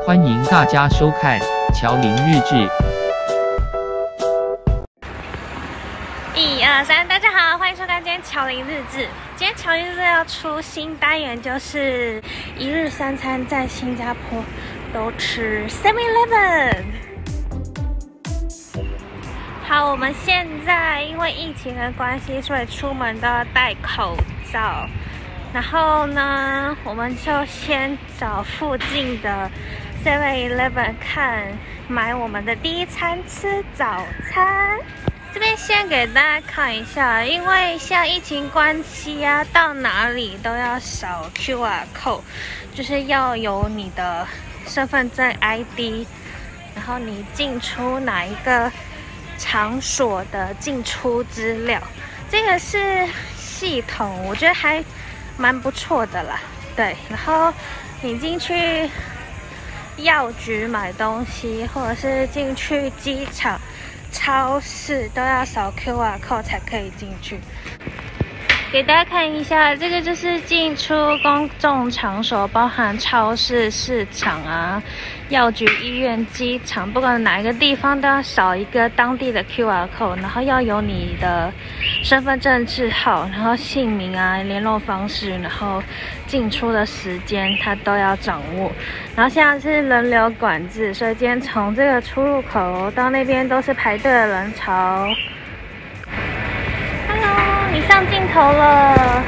欢迎大家收看乔林日志。 1、2、3，大家好，欢迎收看今天乔林日志。今天乔林日志要出新单元，就是一日三餐在新加坡都吃 7-Eleven。好，我们现在因为疫情的关系，所以出门都要戴口罩。然后呢，我们就先找附近的 7-Eleven 买我们的第一餐，吃早餐。这边先给大家看一下，因为现在疫情关系啊，到哪里都要扫 QR code， 就是要有你的身份证 ID， 然后你进出哪一个场所的进出资料，这个是系统，我觉得还蛮不错的啦。对，然后你进去药局买东西，或者是进去机场、超市都要扫 QR code 才可以进去。给大家看一下，这个就是进出公众场所，包含超市、市场啊、药局、医院、机场，不管哪一个地方都要扫一个当地的 QR code， 然后要有你的身份证字号，然后姓名啊、联络方式，然后进出的时间它都要掌握。然后现在是人流管制，所以今天从这个出入口到那边都是排队的人潮。你上镜头了。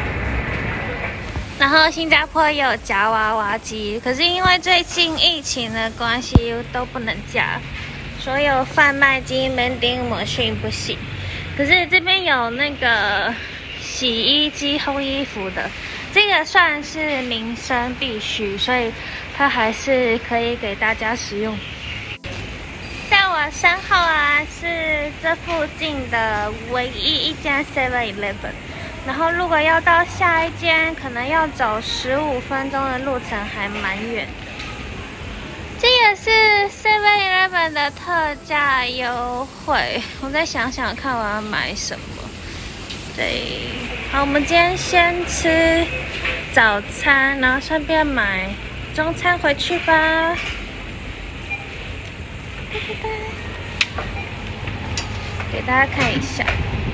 然后新加坡也有夹娃娃机，可是因为最近疫情的关系都不能夹，所有贩卖机 vending machine 不行。可是这边有那个洗衣机烘衣服的，这个算是民生必须，所以它还是可以给大家使用。在我身后啊，是这附近的唯一一间 7-Eleven， 然后如果要到下一间，可能要走15分钟的路程，还蛮远。这也是 7-Eleven 的特价优惠，我再想想看我要买什么。对，好，我们今天先吃早餐，然后顺便买中餐回去吧。给大家看一下，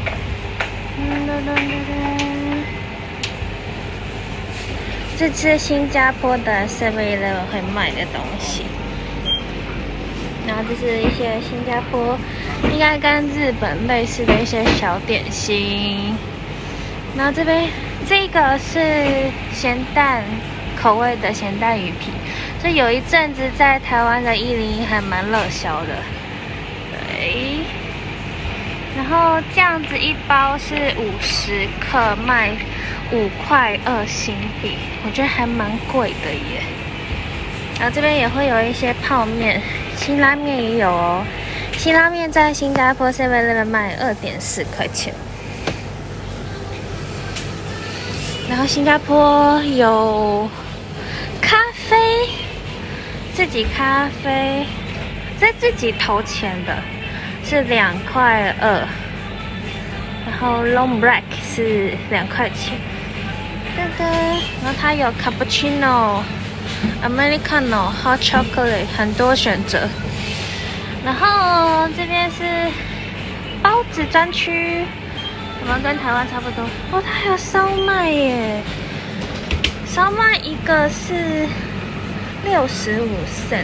这是新加坡的 7-Eleven 会卖的东西，然后这是一些新加坡应该跟日本类似的一些小点心，然后这边这个是咸蛋口味的咸蛋鱼皮，这有一阵子在台湾的101还蛮热销的。对，然后这样子一包是50克，卖5块2新币，我觉得还蛮贵的耶。然后这边也会有一些泡面，辛拉面也有哦。辛拉面在新加坡 7-Eleven 卖2.4块钱。然后新加坡有咖啡，自己咖啡，在自己投钱的是2块2，然后 long black 是2块钱，然后它有 cappuccino、americano、hot chocolate 很多选择。然后这边是包子专区，我们跟台湾差不多哦。它还有烧麦耶，烧麦一个是65 cent。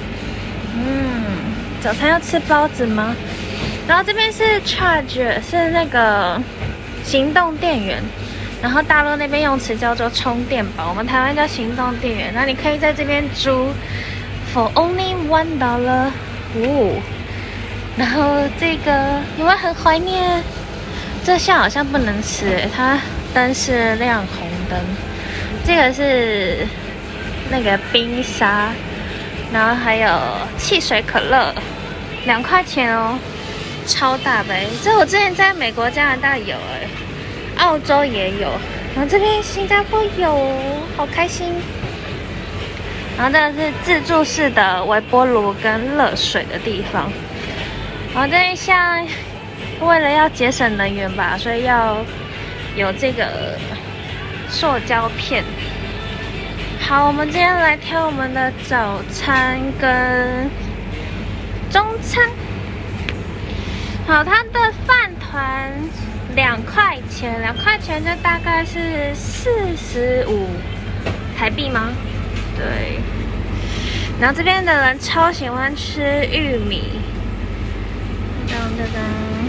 早餐要吃包子吗？然后这边是 charge， 是那个行动电源，然后大陆那边用词叫做充电宝，我们台湾叫行动电源。那你可以在这边租 for only $1。然后这个有没有很怀念？这项好像不能吃，它灯是亮红灯。这个是那个冰沙，然后还有汽水可乐，2块钱哦，超大杯。这我之前在美国、加拿大有澳洲也有，然后这边新加坡有，好开心。然后这个是自助式的微波炉跟热水的地方。然后这一项为了要节省能源吧，所以要有这个塑胶片。 好，我们今天来挑我们的早餐跟中餐。好，它的饭团2块钱，2块钱就大概是45台币吗？对。然后这边的人超喜欢吃玉米，当当当。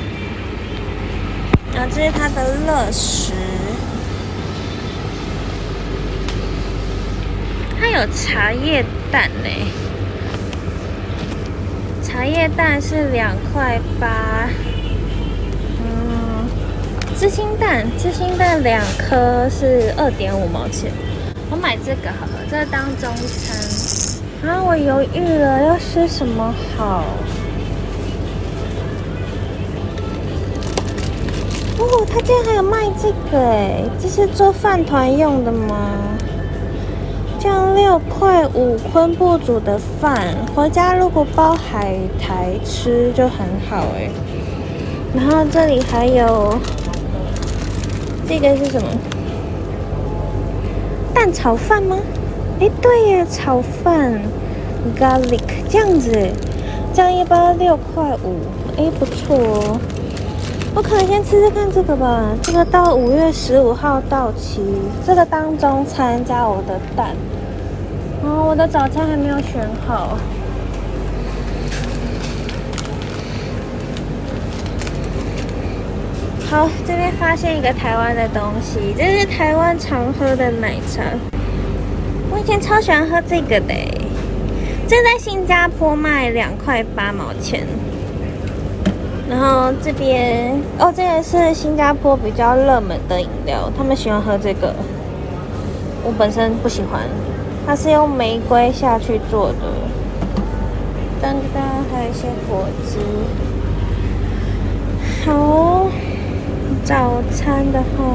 然后这是它的乐食。它有茶叶蛋呢，茶叶蛋是2块8。芝心蛋2颗是2.5毛钱。我买这个好了，这个当中餐。然后我犹豫了，要吃什么好？哦，它竟然还有卖这个哎，这是做饭团用的吗？这样6块5昆布煮的饭，回家如果包海苔吃就很好哎。然后这里还有这个是什么？蛋炒饭吗？哎，对耶，炒饭 garlic 这样子，这样一包6块5，哎，不错哦。我可能先吃吃看这个吧，这个到5月15号到期，这个当中餐加我的蛋。哦，我的早餐还没有选好。好，这边发现一个台湾的东西，这是台湾常喝的奶茶。我以前超喜欢喝这个的，这在新加坡卖2块8毛钱。然后这边哦，这也是新加坡比较热门的饮料，他们喜欢喝这个。我本身不喜欢。它是用玫瑰下去做的，当当还有一些果汁。好，早餐的话，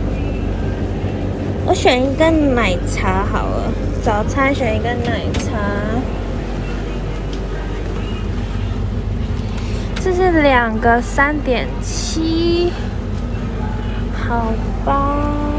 我选一个奶茶好了。早餐选一个奶茶，这是2个3.7，好吧。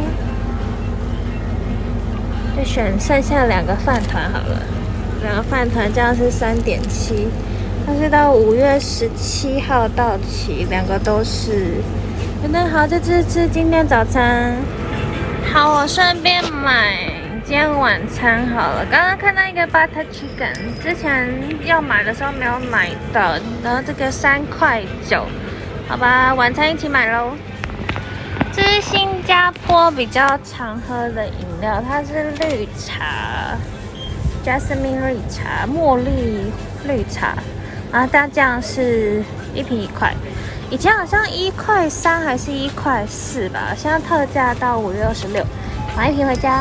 就选剩下2个饭团好了，2个饭团这样是3.7，它是到5月17号到期，2个都是。那好，这是今天早餐。好，我顺便买今天晚餐好了。刚刚看到一个 butter chicken， 之前要买的时候没有买到，然后这个3块9，好吧，晚餐一起买喽。这是新加坡比较常喝的饮料，它是绿茶 ，Jasmine 绿茶，茉莉绿茶，然后它这样是1瓶1块，以前好像1块3还是1块4吧，现在特价到5月26，买1瓶回家。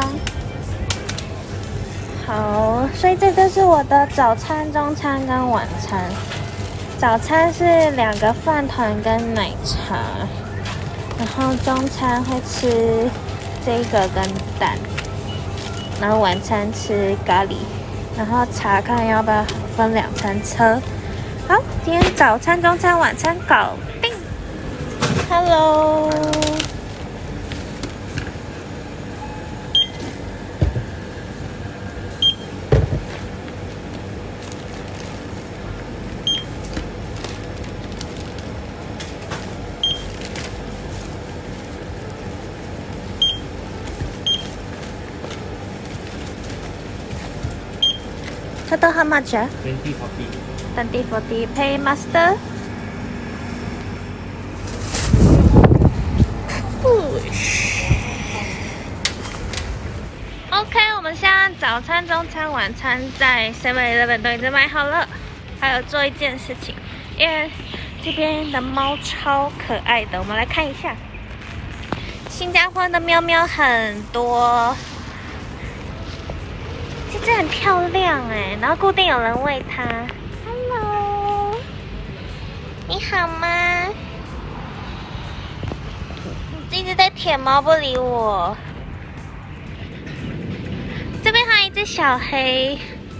好，所以这就是我的早餐、中餐跟晚餐。早餐是2个饭团跟奶茶。然后中餐会吃这个跟蛋，然后晚餐吃咖喱，然后查看要不要分2餐车。好，今天早餐、中餐、晚餐搞定。Hello。Total how much? 20-40. Pay master. OK， 我们现在早餐、中餐、晚餐在 7-Eleven 都已经买好了。还有做一件事情，因为这边的猫超可爱的，我们来看一下。新加坡的喵喵很多。这很漂亮哎，然后固定有人喂它。Hello， 你好吗？你一直在舔毛不理我。这边还有一只小黑，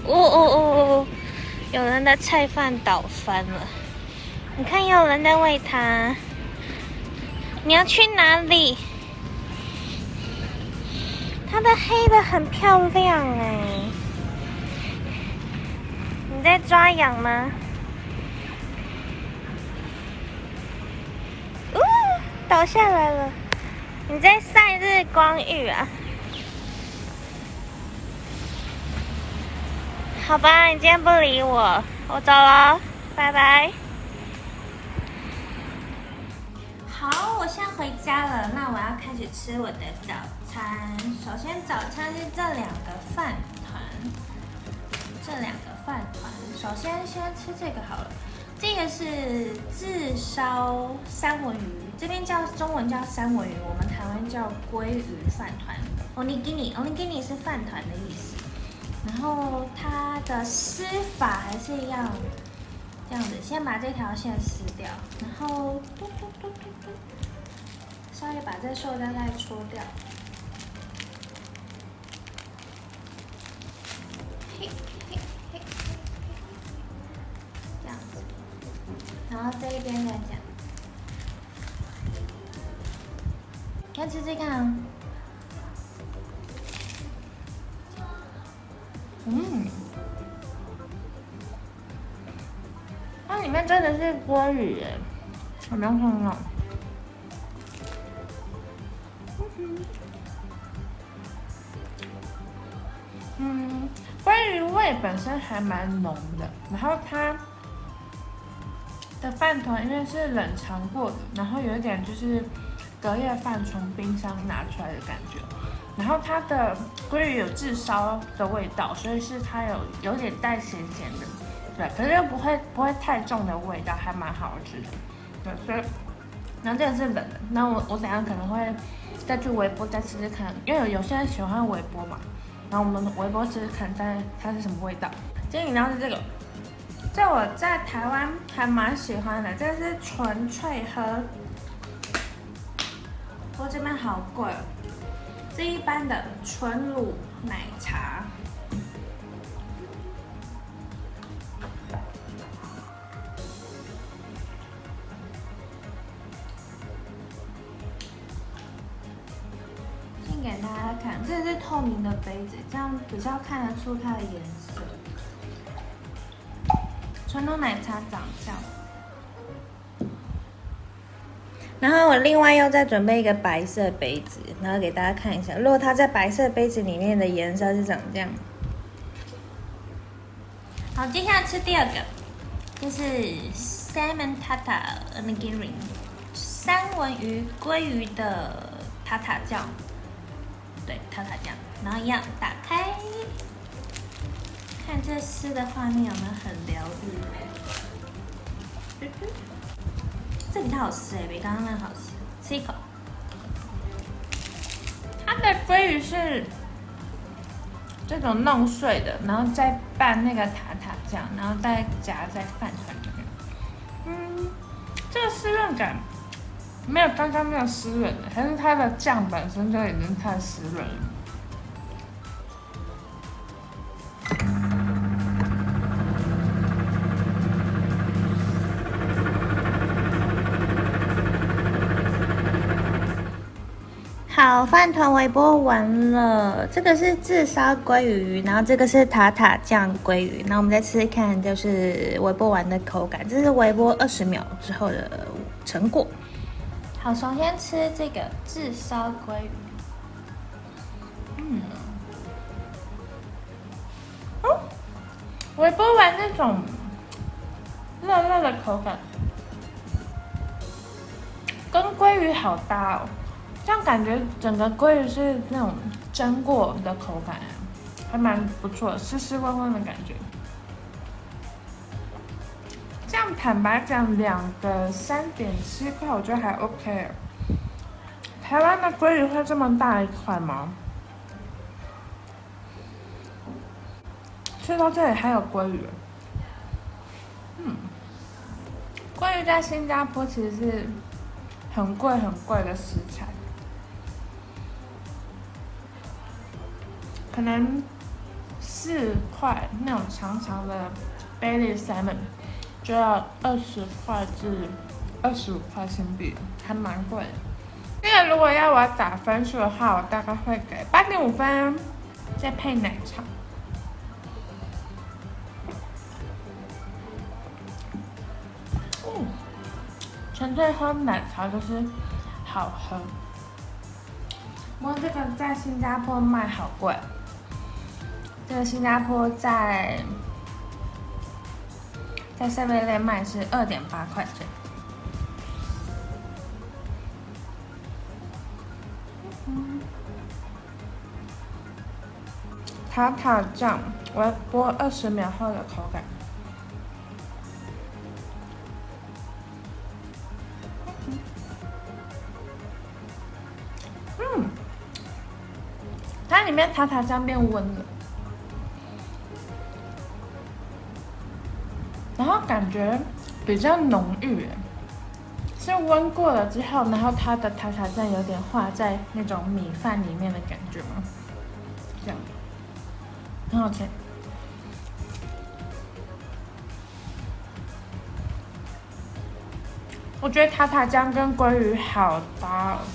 有人的菜饭倒翻了。你看，有人在喂它。你要去哪里？ 它的黑的很漂亮哎。你在抓痒吗？倒下来了。你在晒日光浴啊？好吧，你今天不理我，我走了，拜拜。好，我现在回家了，那我要开始吃我的早餐。首先，早餐是这两个饭团，首先吃这个好了。这个是炙烧三文鱼，这边中文叫三文鱼，我们台湾叫鲑鱼饭团。onigiri 是饭团的意思。然后它的撕法还是一样，这样子，先把这条线撕掉，然后稍微把这塑料袋戳掉。这样子，然后这一边再讲，要吃这个啊。它里面真的是鲑鱼耶，我没有看到。鲑鱼味本身还蛮浓的，然后它的饭团因为是冷藏过的，然后有一点就是隔夜饭从冰箱拿出来的感觉。然后它的鲑鱼有炙烧的味道，所以是它有点带咸咸的，对，可是又不会太重的味道，还蛮好吃的，对，所以，然后这个是冷的，那我等一下可能会再去微波再吃吃看，因为有些人喜欢微波嘛，然后我们微波吃吃看，它是什么味道。今天饮料是这个，这我在台湾还蛮喜欢的，这是纯粹喝，不过这边好贵哦。是一般的纯乳奶茶，先给大家看，这是透明的杯子，这样比较看得出它的颜色。纯乳奶茶长这样。然后我另外又再准备一个白色杯子，然后给大家看一下，如果它在白色杯子里面的颜色是长这样。好，接下来吃第二个，就是 salmon tartar onigiri 三文鱼鲑鱼的塔塔酱，对，塔塔酱，然后一样打开，看这撕的画面有没有很疗愈？这比较好吃比刚刚那个好吃。吃一口，它的鲑鱼是这种弄碎的，然后再拌那个塔塔酱，然后再夹在饭团里面。这个湿润感没有刚刚那个湿润的，还是它的酱本身就已经太湿润了。好，饭团微波完了，这个是炙烧鲑鱼，然后这个是塔塔酱鲑鱼。那我们再吃吃看，就是微波完的口感，这是微波20秒之后的成果。好，首先吃这个炙烧鲑鱼，微波完那种热热的口感，跟鲑鱼好搭哦。这样感觉整个鲑鱼是那种蒸过的口感，还蛮不错，湿湿温温的感觉。这样坦白讲，2个3.7块，我觉得还 OK。台湾的鲑鱼会这么大一块吗？吃到这里还有鲑鱼，鲑鱼在新加坡其实是很贵的食材。可能4块那种长长的 Bailey Salmon 就要20块至25块新币，还蛮贵的。 这个如果要我打分数的话，我大概会给8.5分，再配奶茶。纯粹喝奶茶就是好喝。不过这个在新加坡卖好贵，这个新加坡在 7-Eleven 卖是2.8块钱。塔塔酱，微波20秒后的口感。它里面塔塔酱变温了，然后感觉比较浓郁，是温过了之后，然后它的塔塔酱有点化在那种米饭里面的感觉吗？这样，很好吃。我觉得塔塔酱跟鲑鱼好搭哦。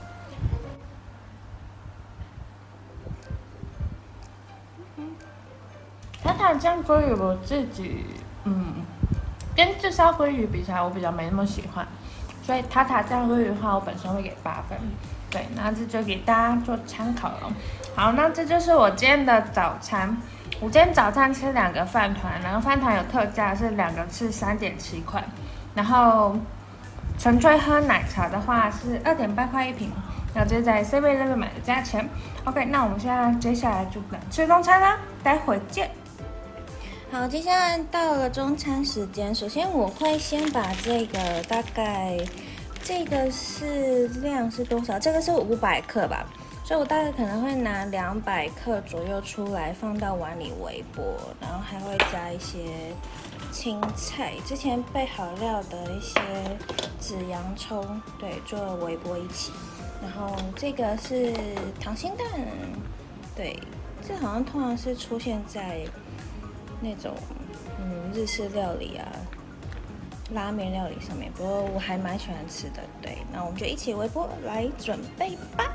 塔塔酱鲑鱼我自己，跟炙烧鲑鱼比起来，我比较没那么喜欢，所以塔塔酱鲑鱼的话，我本身会给8分。对，那这就给大家做参考了。好，那这就是我今天的早餐。我今天早餐吃2个饭团，2个饭团有特价，是2个是3.7块，然后纯粹喝奶茶的话是2.8块1瓶。那这是在 7-Eleven 买的价钱。OK， 那我们接下来就来吃中餐啦，待会见。 好，接下来到了中餐时间。首先我会先把这个大概，这个是量是多少？这个是500克吧，所以我大概可能会拿200克左右出来放到碗里微波，然后还会加一些青菜，之前备好料的一些紫洋葱，对，做微波一起。然后这个是溏心蛋，对，这好像通常是出现在那种日式料理啊、拉面料理上面，不过我还蛮喜欢吃的。对，那我们就一起微波来准备吧。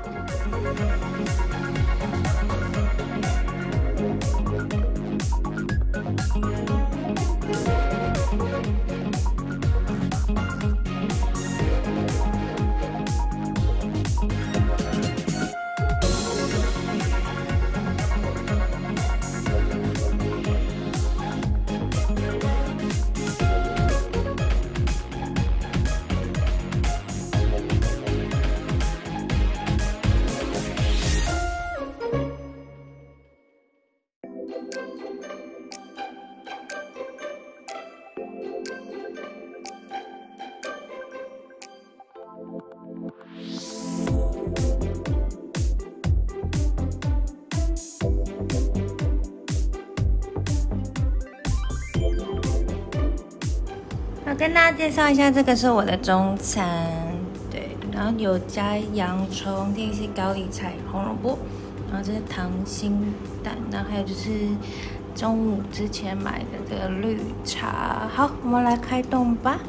我跟大家介绍一下，这个是我的中餐，对，然后有加洋葱，这个是高丽菜、红萝卜，然后这是溏心蛋，然后还有就是中午之前买的这个绿茶。好，我们来开动吧。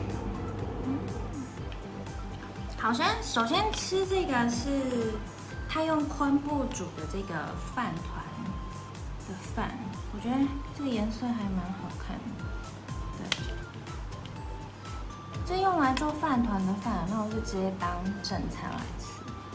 好，首先吃这个是他用昆布煮的这个饭团的饭，我觉得这个颜色还蛮好看的。对，这用来做饭团的饭，那我就直接当正餐来吃。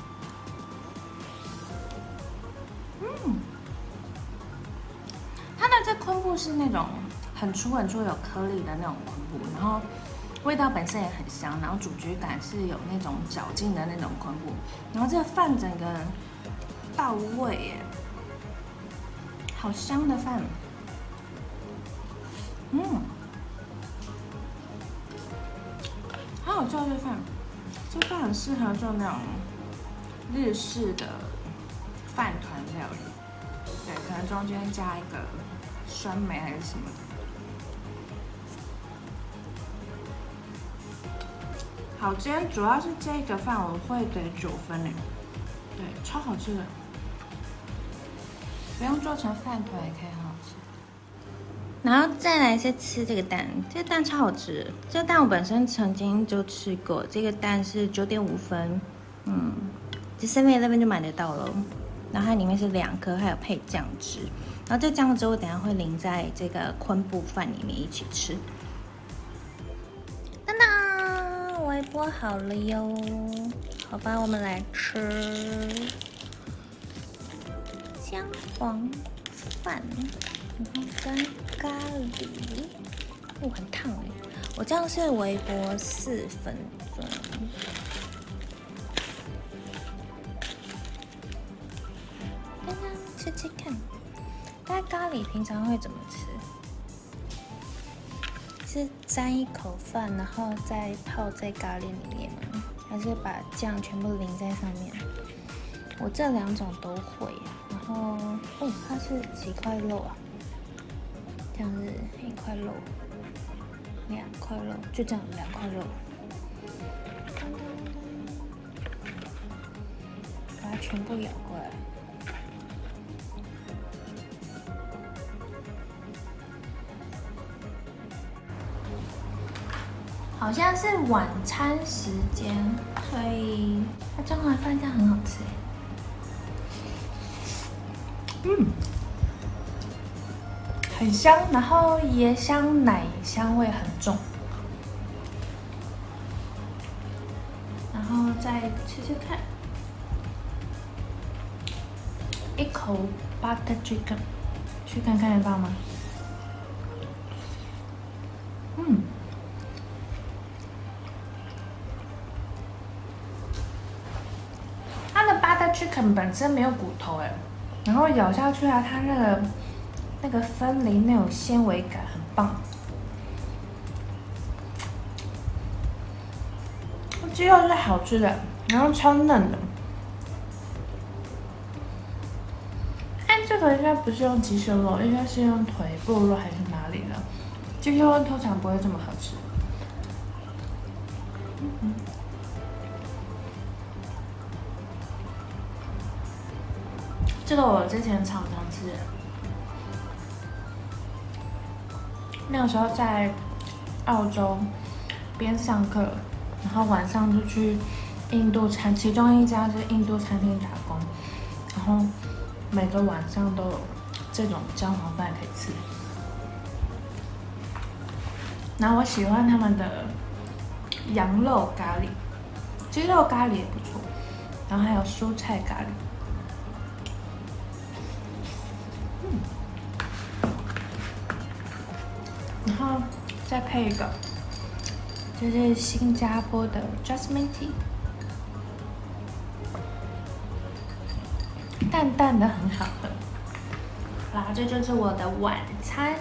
它的这昆布是那种很粗很粗有颗粒的那种昆布，然后味道本身也很香，然后主角感是有那种嚼劲的那种昆布，然后这个饭整个到位耶，好香的饭。好好做这饭，这饭很适合做那种日式的饭团料理，对，可能中间加一个酸梅还是什么的。好，今天主要是这个饭我会给9分诶，对，超好吃的，不用做成饭团也可以很好吃。然后再来是吃这个蛋，这个蛋超好吃的，这个蛋我本身曾经就吃过，这个蛋是9.5分， 这7-11就买得到了。然后它里面是2颗，还有配酱汁。然后这酱汁我等一下会淋在这个昆布饭里面一起吃。当当，微波好了哟。好吧，我们来吃姜黄饭，然后跟咖喱。哦，很烫哎！我这样是微波4分钟。吃吃看，大家咖喱平常会怎么吃？是沾一口饭，然后再泡在咖喱里面吗？还是把酱全部淋在上面？我这2种都会。然后，哦，它是几块肉啊？这样是1块肉，2块肉，就这样2块肉。把它全部舀过来。好像是晚餐时间，所以它姜黄饭这样很好吃。很香，然后椰香奶香味很重。然后再吃吃看，一口 butter chicken， 去看看得到吗？chicken 本身没有骨头哎，然后咬下去啊，它那个分离那种纤维感很棒，鸡肉是好吃的，然后超嫩的。但这个应该不是用鸡胸肉，应该是用腿部肉还是哪里的？鸡胸肉通常不会这么好吃。这个我之前常吃，那个时候在澳洲边上课，然后晚上就去印度餐，其中一家是印度餐厅打工，然后每个晚上都有这种姜黄饭可以吃。然后我喜欢他们的羊肉咖喱，鸡肉咖喱也不错，然后还有蔬菜咖喱。然后再配一个，这是新加坡的 Jasmine Tea， 淡淡的很好喝。好啦，这就是我的晚餐。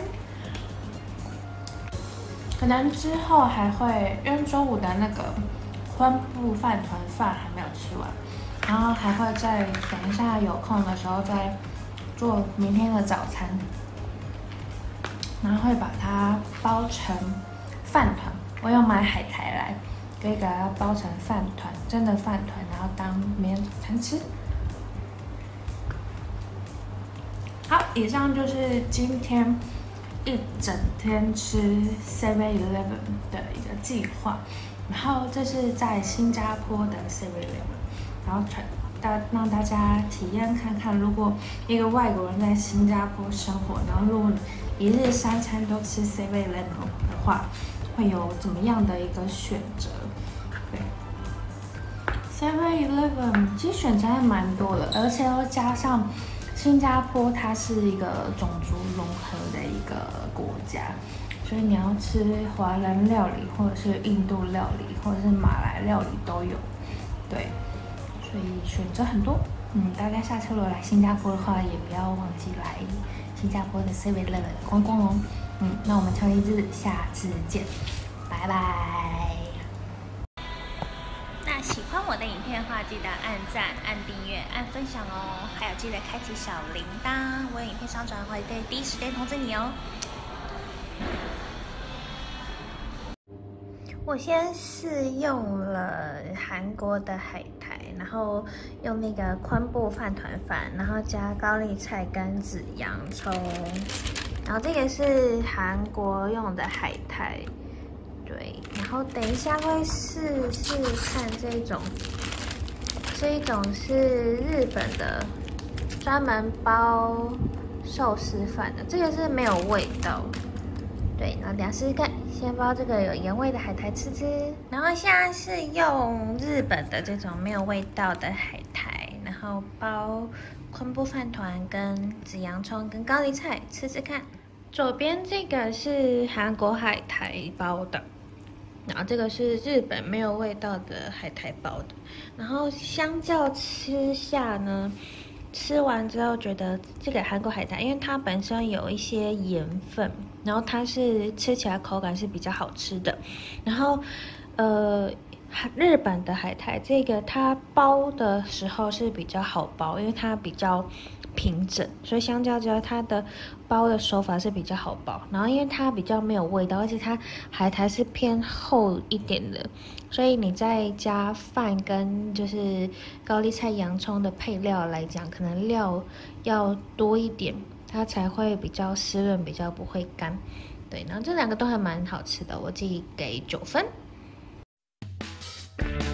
可能之后还会，因为中午的那个昆布饭团饭还没有吃完，然后还会再等一下有空的时候再做明天的早餐。然后会把它包成饭团，我有买海苔来，可以给它包成饭团，真的饭团，然后当明天早餐吃。好，以上就是今天一整天吃 7-11 的一个计划。然后这是在新加坡的 7-11， 然后让大家体验看看，如果一个外国人在新加坡生活，然后如果一日3餐都吃 7-11 的话，会有怎么样的一个选择？对 ，7-11其实选择还蛮多的，而且又加上新加坡它是一个种族融合的一个国家，所以你要吃华人料理，或者是印度料理，或者是马来料理都有，对。所以选择很多，大家下次如果来新加坡的话，也不要忘记来新加坡的 7-11 逛逛哦。那我们乔丽志下次见，拜拜。那喜欢我的影片的话，记得按赞、按订阅、按分享哦，还有记得开启小铃铛，我有影片上传会第一时间通知你哦。我先试用了韩国的海苔，然后用那个昆布饭团饭，然后加高丽菜、干子、洋葱，然后这个是韩国用的海苔，对，然后等一下会试试看这种这一种是日本的，专门包寿司饭的，这个是没有味道。对，然后等下试试看，先包这个有盐味的海苔吃吃。然后现在是用日本的这种没有味道的海苔，然后包昆布饭团跟紫洋葱跟高丽菜吃吃看。左边这个是韩国海苔包的，然后这个是日本没有味道的海苔包的。然后相较吃下呢，吃完之后觉得这个韩国海苔，因为它本身有一些盐分，然后它是吃起来口感是比较好吃的。然后日本的海苔这个它包的时候是比较好包，因为它比较平整，所以相较之下它的包的手法是比较好包。然后因为它比较没有味道，而且它海苔是偏厚一点的，所以你再加饭跟就是高丽菜、洋葱的配料来讲，可能料要多一点，它才会比较湿润，比较不会干。对，然后这两个都还蛮好吃的，我自己给9分。